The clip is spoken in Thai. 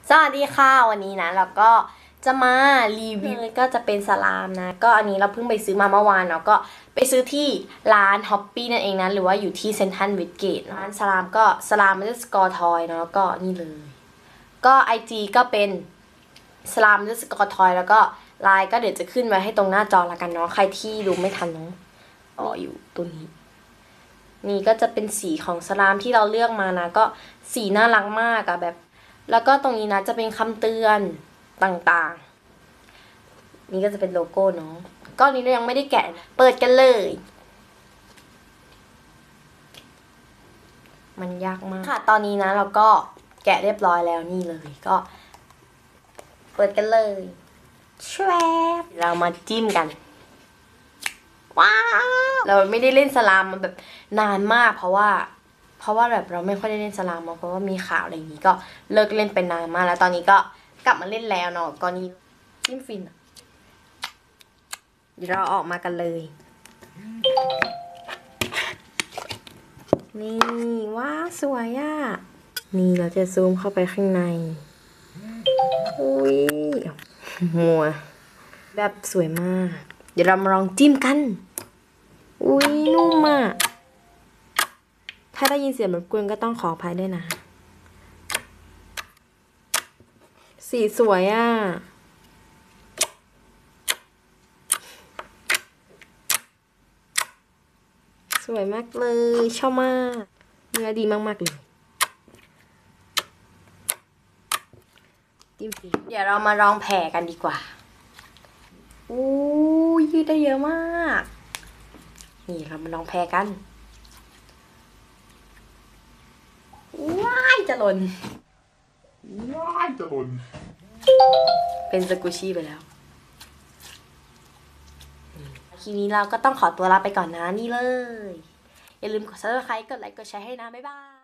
สวัสดีค่ะวันนี้นะเราก็จะมารีวิวก็จะเป็นสลามนะก็อันนี้เราเพิ่งไปซื้อมาเมื่อวานเนาะก็ไปซื้อที่ร้านฮอปปี้นั่นเองนะหรือว่าอยู่ที่เซ็นทรัลเวสเกตร้านสลามก็สลามมันจะสกอร์ทอยเนาะก็นี่เลยก็ IG ก็เป็นสลามมันจะสกอร์ทอยแล้วก็ไลน์ก็เดี๋ยวจะขึ้นไว้ให้ตรงหน้าจอละกันเนาะใครที่ดูไม่ทันเนาะอยู่ตัวนี้นี่ก็จะเป็นสีของสลามที่เราเลือกมานะก็สีน่ารักมากอะแบบแล้วก็ตรงนี้นะจะเป็นคำเตือนต่างๆนี่ก็จะเป็นโลโก้เนาะก็นี้เรายังไม่ได้แกะเปิดกันเลยมันยากมากค่ะตอนนี้นะเราก็แกะเรียบร้อยแล้วนี่เลยก็เปิดกันเลยแชวบเรามาจิ้มกันว้าวเราไม่ได้เล่นสลามมาแบบนานมากเพราะว่าแบบเราไม่ค่อยได้เล่นสลามมาเพราะว่ามีข่าวอะไรอย่างนี้ก็เลิกเล่นไปนานมากแล้วตอนนี้ก็กลับมาเล่นแล้วเนาะก็นี้จิ้มฟินเดี๋ยวเราออกมากันเลยนี่ว้าสวยอ่ะนี่เราจะซูมเข้าไปข้างในอุ้ยมัวแบบสวยมากเดี๋ยวเรามาลองจิ้มกันอุ้ยนุ่มอ่ะถ้าได้ยินเสียงรบกวนก็ต้องขออภัยด้วยนะสีสวยอ่ะสวยมากเลยชอบมากเนื้อดีมากๆเลยจิ้มฟินเดี๋ยวเรามาลองแผ่กันดีกว่าอู้ยืดได้เยอะมากนี่เรามาลองแผ่กันว้ายจะหล่นเป็นสกูชี่ไปแล้วทีนี้เราก็ต้องขอตัวลาไปก่อนนะนี่เลยอย่าลืมกด subscribe กดไลค์กดแชร์ให้นะบ๊ายบาย